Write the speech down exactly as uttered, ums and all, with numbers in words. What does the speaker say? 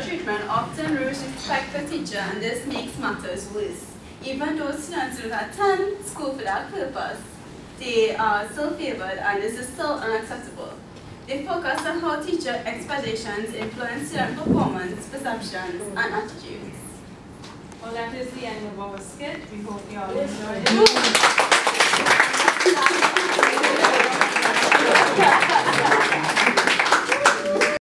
treatment often lose respect for teacher, and this makes matters worse. Even though students do not attend school for that purpose, they are still favored, and this is still unacceptable. They focus on how teacher expectations influence student performance, perceptions, and attitudes. Well, that is the end of our skit. We hope you all enjoyed it.